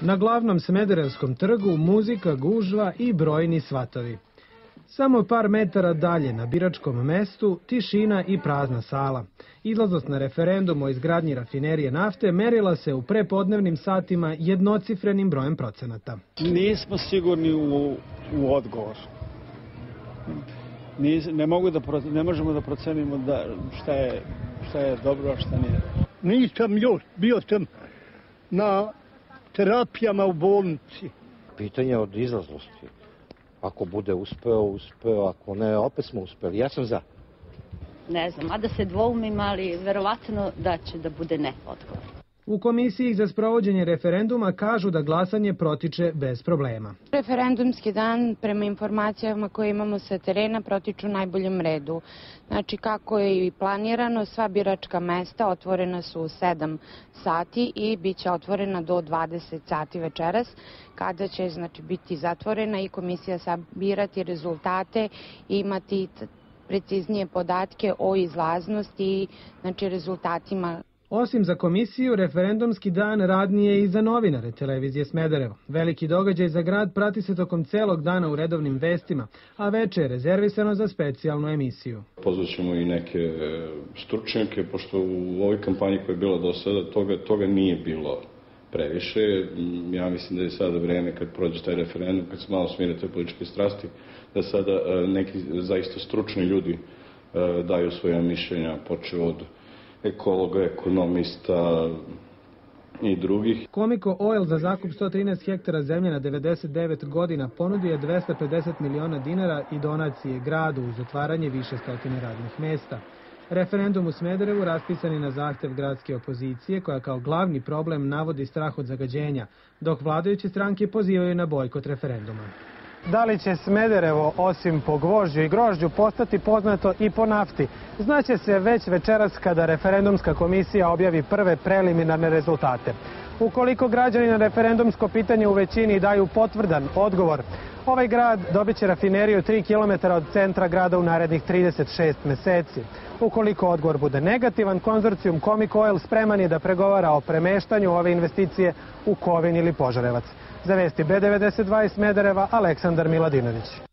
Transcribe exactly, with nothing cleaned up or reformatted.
Na glavnom smederevskom trgu muzika, gužva i brojni svatovi. Samo par metara dalje na biračkom mestu tišina i prazna sala. Izlaznost na referendum o izgradnji rafinerije nafte merila se u prepodnevnim satima jednocifrenim brojem procenata. Nismo sigurni u, u odgovor. Nis, ne, mogu da, ne možemo da procenimo da šta, je, šta je dobro, a šta nije. Nisam još, bio sam na terapijama u bolnici. Pitanje od izlaznosti. Ako bude uspeo, uspeo, ako ne, opet smo uspeli. Ja sam za. Ne znam, a da se dvoumim, ali verovatno da će da bude ne odgovor. U komisiji za sprovođenje referenduma kažu da glasanje protiče bez problema. Referendumski dan, prema informacijama koje imamo sa terena, protiču u najboljem redu. Znači, kako je i planirano, sva biračka mesta otvorena su u sedam sati i bit će otvorena do dvadeset sati večeras, kada će znači, biti zatvorena i komisija sabirati rezultate i imati preciznije podatke o izlaznosti i znači, rezultatima. Osim za komisiju, referendumski dan radnije je i za novinare televizije Smederevo. Veliki događaj za grad prati se tokom celog dana u redovnim vestima, a veče je rezervisano za specijalnu emisiju. Pozvaćemo i neke stručnjake, pošto u ovoj kampanji koja je bila do sada, toga, toga nije bilo previše. Ja mislim da je sada vreme kad prođe taj referendum, kad se malo smire te političke strasti, da sada neki zaista stručni ljudi daju svoje mišljenja, počeo od ekologa, ekonomista i drugih. Comico Oil za zakup sto trinaest hektara zemlje na devedeset devet godina ponudio je dvesta pedeset miliona dinara i donacije gradu uz otvaranje više stotine radnih mesta. Referendum u Smederevu raspisan je na zahtev gradske opozicije koja kao glavni problem navodi strah od zagađenja, dok vladajuće stranke pozivaju na bojkot referenduma. Da li će Smederevo, osim po gvožđu i grožđu, postati poznato i po nafti? Znaće se već večeras kada referendumska komisija objavi prve preliminarne rezultate. Ukoliko građani na referendumsko pitanje u većini daju potvrdan odgovor, ovaj grad dobit će rafineriju tri kilometra od centra grada u narednih trideset šest meseci. Ukoliko odgovor bude negativan, konzorcijum Comico Oil spreman je da pregovara o premeštanju ove investicije u Kovin ili Požarevac. Za vesti B devedeset dva iz Smedereva, Aleksandar Miladinović.